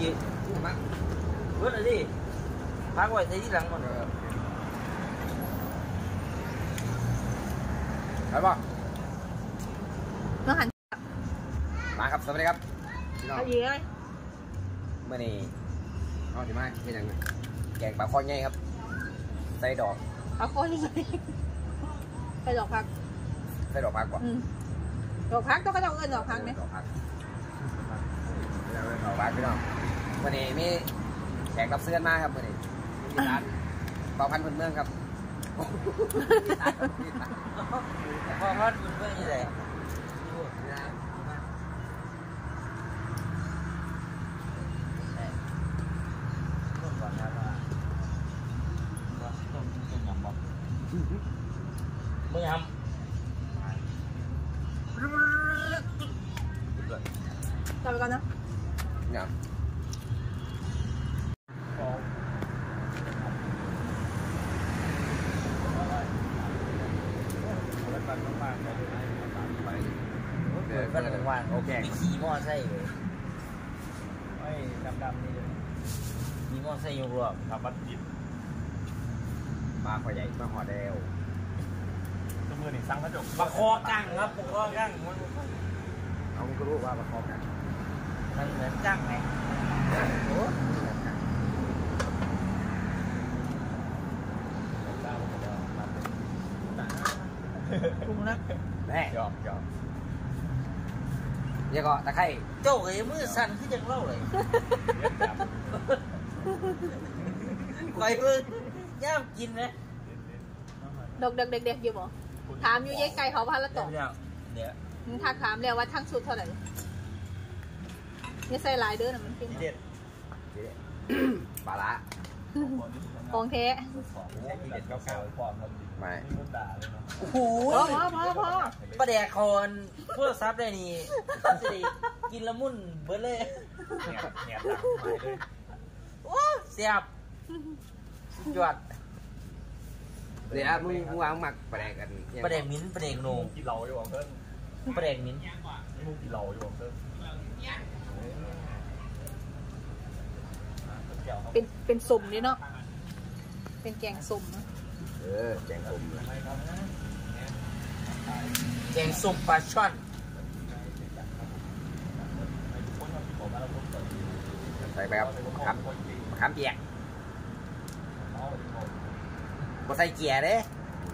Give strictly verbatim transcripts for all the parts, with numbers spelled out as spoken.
อีกมาเบิดเลยดิพักไว้ใส่ที่หลังก่อนไปป่ะมาหันมาครับสวัสดีครับพี่น้องดีเลยเมื่อนี้น้องที่มาเป็นอย่างแกงปลาคอใหญ่ครับใส่ดอกปลาคอใหญ่ใส่ดอกพักใส่ดอกพักก่อนดอกพักต้องก็ต้องเอิ้นดอกพักไหมดอกพักดอกพักพี่น้องเมื่อนี้มีแขกรับเสื้อมาครับเมื่อนี้มีร้านเป่าพันธุ์พื้นเมืองครับเป่าพันธุ์พื้นเมืองยี่ไหนมึงทำต่อไปก่อนนะเนี่ยก็เลยเป็นว่างโอเคมีขี่มอไซค์เลยไอ้ดำๆนี่เลยมีมอไซค์อยู่รวมทำบัตรดิบปลาขอใหญ่ปลาหอเดวตัวมือหนึ่งสั่งกระจกปลาคอกั้งครับปลาคอกั้งมันเอาก็รู้ว่าปลาคอกั้งมันเหมือนกั้งไหมโอ้ปรุงนะแม่ยอมยอมเดี๋ยวก็ตะไคร้โจ้เอ๋มือสั่นที่จะเล่าเลยไปเพิ่งย่ามกินนะดอกเด็กๆอยู่บ่ถามอยู่ยัยไก่เขาพันละตกเนี่ยมึงทักถามแล้วว่าทั้งชุดเท่าไหร่เนี่ยใส่ลายเด้อนะมันเป็นเด็ดปลาละของเทะเด็ดเก้าเก้าพร้อมครับไม่โอ้โหพอพอพอปลาแดกคอนโทรศัพท์ได้นี่จะได้กินละมุนเบิร์ดเลยเนียบเลยโอ้เสียบจวดเดี๋ยวมึงมึงวางหมักปลาแดกกันปลาแดกมิ้นปลาแดกโหนงกินเหล้าอยู่หวังเพิ่มปลาแดกมิ้นมึงกินเหล้าอยู่หวังเพิ่มเป็นเป็นสุ่มนี่เนาะเป็นแกงสุ่มนะเออแกงสุ่มแกงสุ่มปลาช่อนใส่ไปครับครับขามเปียกบ่ใส่เกียร์เด้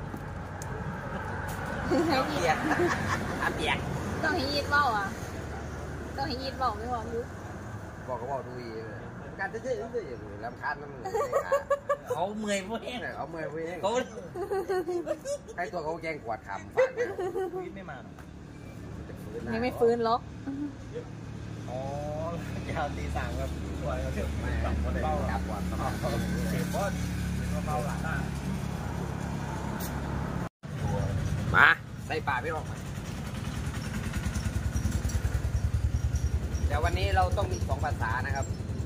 ขามเปียกขามเปียกต้องให้ยีดเบ้าอ่ะต้องให้ยีดเบ้าไม่พอรู้บอกก็บอกดูอีการเจ๊ๆอย่างลำคาญนั่นเขาเมื่อยพวกนี้เขาเมื่อยพวกนี้เขาใครตัวเขาแกงกวาดคำฟังฟื้นไม่มายังไม่ฟื้นหรอกอ๋อยาวตีสามครับสวยครับไม่เบาจับกวาดเจ็บก้อนเบาหลังมาใส่ป่าไม่ออกแต่วันนี้เราต้องมีสองภาษานะครับ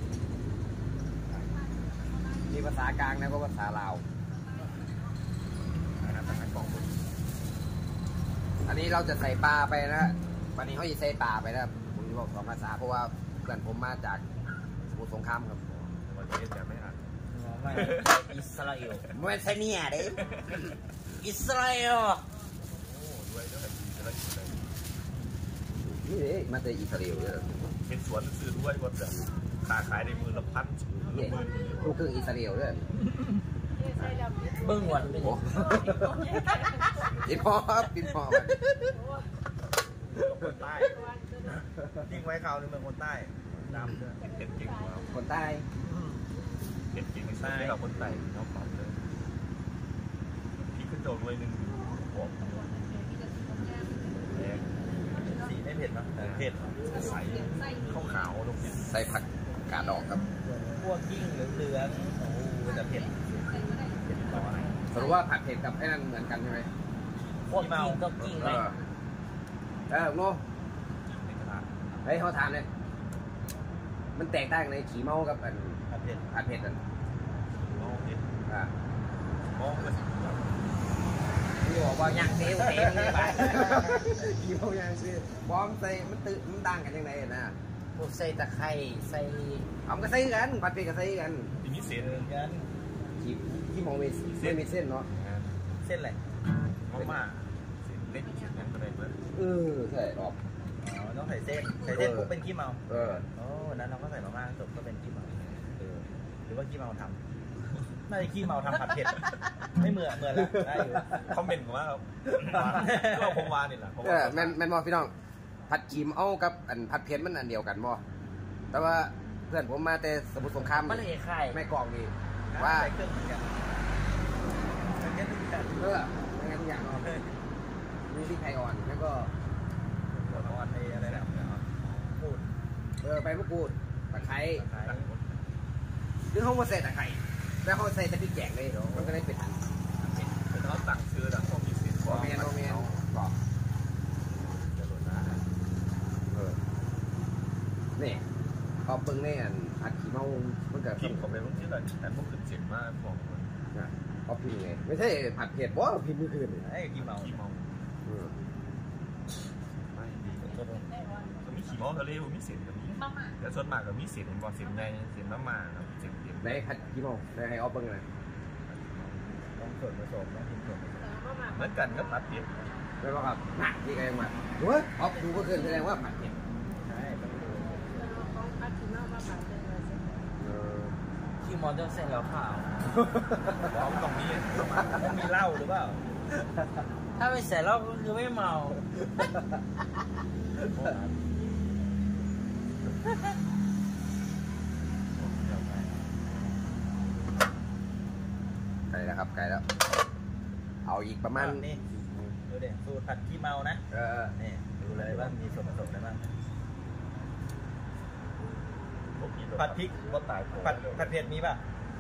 มีภาษากลางแล้วก็ภาษาลาวอันนี้เราจะใส่ปลาไปนะวันนี้เขาจะใส่ปลาไปนะครับผมบอกสองภาษาเพราะว่าเพื่อนผมมาจากสมุทรสงครามครับวันนี้จะไม่อ่านอิสราเอลไม่ใช่เนี่ยเด้อิสราเอลนี่เด้มาจากอิสราเอลเลยเป็นสวนซื้อด้วยบนแบบขาขายในมือละพันลูกครึ่งอิสราเอลด้วยเบิ้งวันเป็นปินพอปินพอคนใต้ยิ่งไว้ข่าวนึงเป็นคนใต้ดำด้วยเผ็ดจริงคนใต้เผ็ดจริงไม่ใช่เราคนใต้เขาปรับเลยพี่ขึ้นโจด้วยหนึ่งผมสีไม่เผ็ดนะเผ็ดใสขาวขาวลงใส่ผักกาดดอกครับพวกยิ่งเหลืองๆโอ้จะเผ็ดเผ็ดต่ออะไรสรุปว่าผัดเผ็ดกับไอ้นั่นเหมือนกันใช่ไหมพวกยิ่งก็ยิ่งไหมเออโง่เฮ้ยเขาถามเลยมันแตกต่างในขี่เมากับอันผัดเผ็ดผัดเผ็ดอันเมาเผ็ดอ่าเมาก็ที่บอกว่าย่างเตี้ยวเตี้ยวเลยไปขี่เมาย่างซื้อบอมใส่มันตื่นมันต่างกันยังไงนะพวกใส่ตะไคร้ใส่เอาก็ใส่กันผัดเผ็ดก็ใส่กันที่มีเส้นกันที่ที่มองมีไม่มีเส้นเนาะเส้นอะไรมาม่าเส้นเล็กเส้นนั้นก็ได้เบิร์ดเออใช่ออกอ๋อต้องใส่เส้นใส่เส้นปุ๊บเป็นขี้เมาเออโอ้นั้นเราก็ใส่มาม่าจบก็เป็นขี้เมาเออหรือว่าขี้เมาทำน่าจะขี้เมาทำผัดเผ็ดไม่เหมือนเหมือนละได้อยู่คอมเมนต์ว่าเราคงวานี่แหละเออแม่นแม่นบ่พี่น้องผัดกีมเอากับอันผัดเผ็ดมันอันเดียวกันบ่แต่ว่าเพื่อนผมมาแต่สมุทรสงครามมันเลยไข่ไม่กรองดีว่าใส่เครื่องเหมือนกันใส่เครื่องเหมือนกันเออไม่งั้นทุกอย่างเนาะมีพริกไทยอ่อนแล้วก็หัวอ่อนในอะไรนะพูดเออใบมะกรูดตะไคร้ไข่หรือเขามาใส่ตะไคร้แล้วเขาใส่แต่พริกแกงเลยมันก็ได้เป็นอันเป็นเขาสั่งซื้อแล้วต้องมีเส้นโมเมนโมเมนบอกจะหล่นนะเออนี่พอปึงนี่อันอัดขี้เมามันเกิดพิมพ์ของในรุ่นที่แบบแต่พวกขึ้นเจ็บมากบอกพอพิมพ์ไงไม่ใช่ผัดเผ็ดบ่พิมพ์ไม่คืนไอ้ขี้เมาขี้เมาเออไม่ดีก็มีขี้เมาทะเลมีเส้นกับมีแต่ส่วนมากก็มีเส้นบอกเส้นในเส้นน้ำมาครับเส้นเต็มได้ผัดขี้เมาได้ให้เอาปึงเลยต้องส่วนผสมต้องกินส่วนผสมเหมือนกันก็ผัดเผ็ดแล้วก็ครับหนักที่ไงมาเฮ้ยออกดูก็คืนแสดงว่าผัดเผ็ดใช่ต้องดูเออขี้เมาต้องใส่เหล้าขาวพร้อมตรงนี้ต้องมีเหล้าหรือเปล่าถ้าไม่ใส่เหล้าก็คือไม่เมาไก่แล้วครับไก่แล้ว เอาอีกประมาณนี่ดูเด็สูตรผัดขี้เมานะเออนี่ดูเลยว่ามีส่วนผสมอะไรบ้างผัดพริกก็ตายผัดผัดเผ็ดมีป่ะ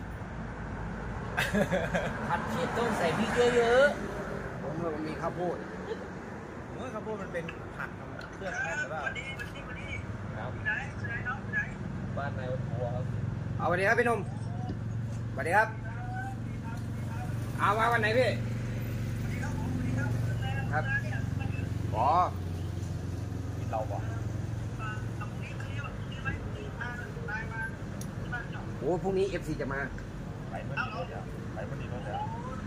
ผัดเผ็ดต้องใส่พริกเยอะผมมันมีข้าวโพดๆผมว่าข้าวโพดมันเป็นผักเครื่องนั่นหรือเปล่าครับบ้านนายทัวร์ครับเอาสวัสดีครับพี่หนุ่มสวัสดีครับเอามาวันไหนพี่ครับอ๋อกินเราบ่โอ้พรุ่งนี้ เอฟ ซี จะมาไปเมื่อนี้แล้วไปเมื่อนี้แล้ว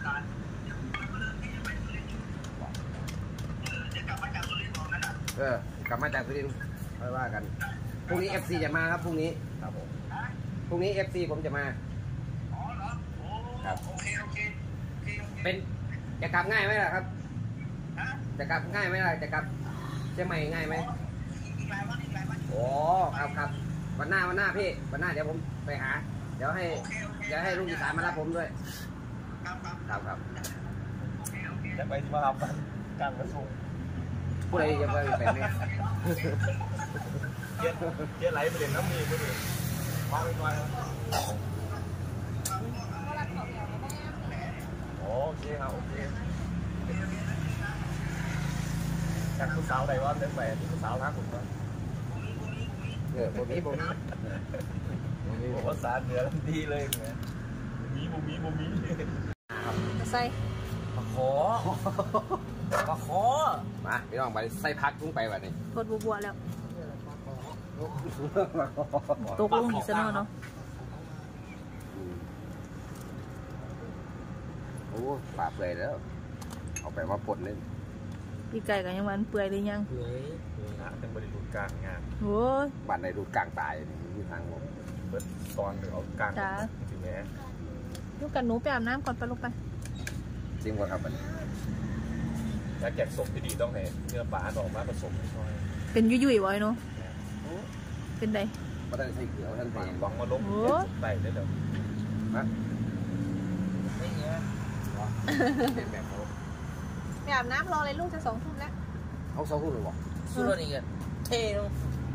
เออกลับมาจากสุรินทร์ค่อยว่ากันพรุ่งนี้ เอฟ ซี จะมาครับพรุ่งนี้ครับผมพรุ่งนี้ เอฟ ซี ผมจะมาครับเป็นจะกลับง่ายไหมล่ะครับจะกลับง่ายไหมล่ะจะกลับเชียงใหม่ง่ายไหมโอ้ครับครับวันหน้าวันหน้าพี่วันหน้าเดี๋ยวผมไปหา เดี๋ยวให้เดี๋ยวให้ลูกอีสานมารับผมด้วยครับครับจะไปที่มาทำการกระทรวงผู้ใดจะไปแบบนี้เย็ดเย็ดไหลไปเรียนน้ำมีไม่ดีมองไปหน่อยโอเคครับโอเคจากผู้สาวใดว่าเลี้ยงไปที่ผู้สาวทักผมว่าเออผมนี้ผมนี้ผมภาษาเหนือดีเลยเหมือนมีบูมีบูมีใส่ปลาขอปลาขอมาพี่น้องไปใส่พักลงไปแบบนี้กดบัวๆแล้วตกลงหิสนอเนาะโอ้ปลาเปื่อยแล้วเอาไปมาปนเล่นพี่ไก่กันยังมันเปื่อยหรือยังเฮ้ยนะเป็นบริษัทกลางงานโอ้ยบันในดูกลางตายนี่มีทางลงเบิร์ดตอนหรือเอากลางจริงไหมลูกกันหนูไปอาบน้ำก่อนไปลูกไปจริงว่าครับมันถ้าแกะศพที่ดีต้องให้เนื้อปลาออกมาผสมช่วยเป็นยุ่ยๆไว้เนาะเป็นไดก็ได้ใส่เกลือท่านไปลองมาล้มไต่ได้เดี๋ยวนะไม่เงี้ยเป็นแบบเขาไปอาบน้ำรอเลยลูกจะสองทุ่มแล้วเขาเศร้าหุ่นหรือเปล่าสุดนี่กันเท่เนาะ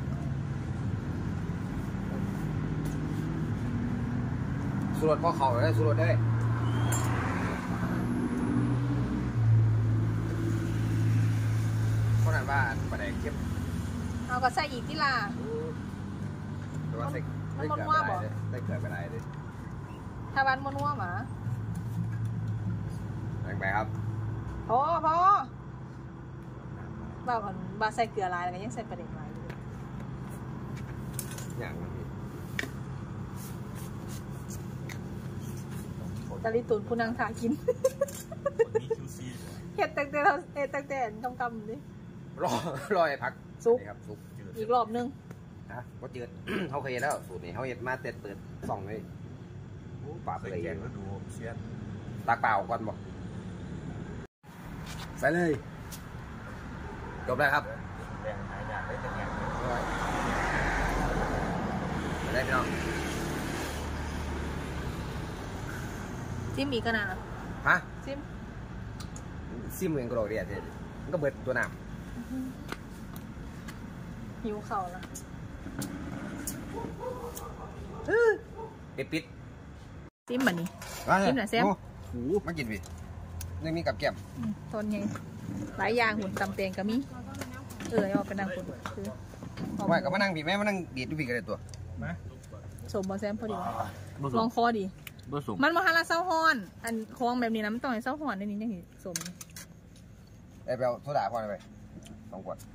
สุรดพ่อเขาได้สุรดได้เพราะนั้นว่าปลาแดงเก็บเอาก็ใส่อีกที่ลาแต่ว่าใส่มันได้มันเกิดว่าไปบ่ได้ได้เกิดไปได้เลยถ้าวันมันว่าหมาแรงไปครับพอพอบ้าก่อนบ้าใส่เกลือลายแล้วก็ยังใส่ประเด็นลายอยู่อย่างนี้ตะลิตุนผู้นางถากินมีคิวซีเฮ็ดตั้งแต่เราเฮ็ดตั้งแต่ต้องกำดิรอรอไอ้พักซุปนี่ครับซุปอีกรอบนึงฮะก็จืด เขาเคยแล้วสูตรนี้เขาเห็ดมาเต็ดเปิดสองเลยปากเคเลย ยแกงแล้วดูเชียนตากเปล่าก่อนบอกใส่เลยจบแล้วครับแรงหายากได้แต่แกงได้พี่น้องจิ้มอีกก็นานอ่ะฮะจิ้มซิมเองก็โรเรียเท่มันก็เบิดตัวน้หิวเข่าละำเด็ดปิดจิ้มแบบนี้ จิ้มหน่อยแซ่บโอ้โหมากินพี่นี่มีกับแก้มอืมต้นไงหลายอย่างหุ่นตำเตียงก็มีเออเอาไปนั่งหุ่นคือเอาไว้ก็มานั่งพี่แม่มานั่งดีดดูพี่กันเลยตัวสมบอแซมพอดีลองคอดีบ่สมมันมาฮาราเซาฮอน อันคลองแบบนี้นะมันต้องให้เซาฮอนในนี้ยังเห็นสมไอ้ไปเอาโซดาพอไปสองขวด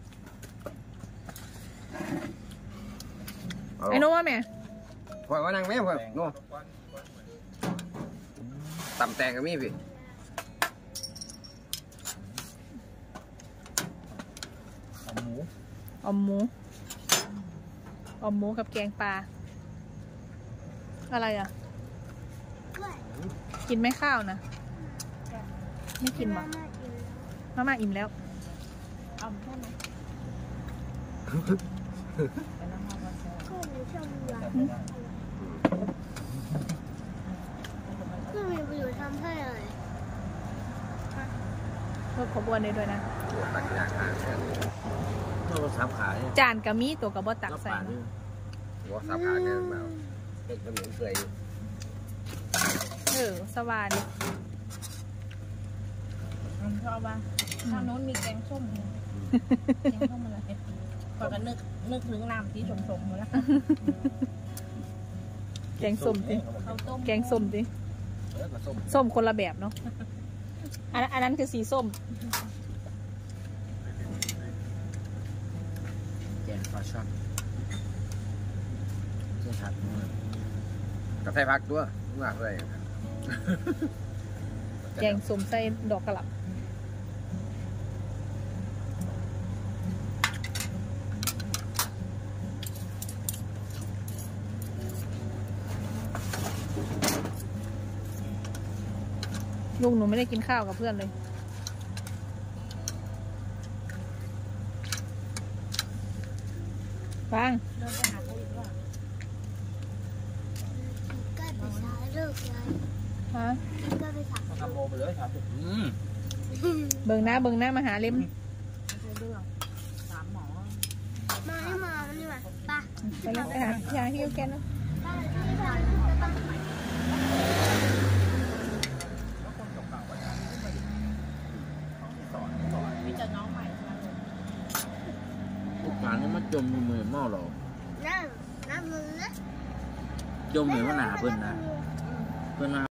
ไอ้โน้ว่าแม่พอมานั่งแม่พอโน่ตำแตงก็มีพี่เอาหมูออมหมูออมหมูกับแกงปลา อะไรอ่ะ กินไหม่ข้าวนะ ไม่กินหรอมาม่าอิ่มแล้วอมใช่ไหมก็มีช่องว่างก็มีประโยชน์ทำให้อะไรเพิ่มขบวนได้ด้วยนะปวดตักยากหางเนี่ยเมื่อวันสามขาเนี่ยจานกะมีตัวกระบอกตักใส่นี่นะหัวสับขาเนี่ยแบบเป็นเหมือนเคยเออสวานชอบป่ะทางโน้นมีแกงส้มเนี่ยแกงส้มอะไรพอกันนึกนึกถึงน้ำที่สมๆหมดแล้วแกงส้มดิข้าวต้มแกงส้มดิเออมาส้มส้มคนละแบบเนาะ อันนั้นอันนั้นคือสีส้มแกงปลาช่อนเส้นผัดมือกาแฟพักด้วยมากเลยแกงส้มใส่ดอกกระหล่ำลูกหนูไม่ได้กินข้าวกับเพื่อนเลยฟังเดินไปหาเขาอีกว่าใกล้ไปสายเลิกเลยฮะใกล้ไปสายทำโมไปเลยครับอืมเบิ่งหน้าเบิ่งหน้ามาหาเล่มใช่เรื่องสามหมอมาให้มามันนี่มาป่ะไปแล้วไปหายาฮิวแกนนะป้าที่ทำก็ต้อง มีแต่น้องใหม่ทั้งนั้นเลยทุกการนี่มันจมอยู่มือหม้อเราน้ำน้ำมือนะจมเหมือนว่าหนาเพิ่นนะเพิ่นนะ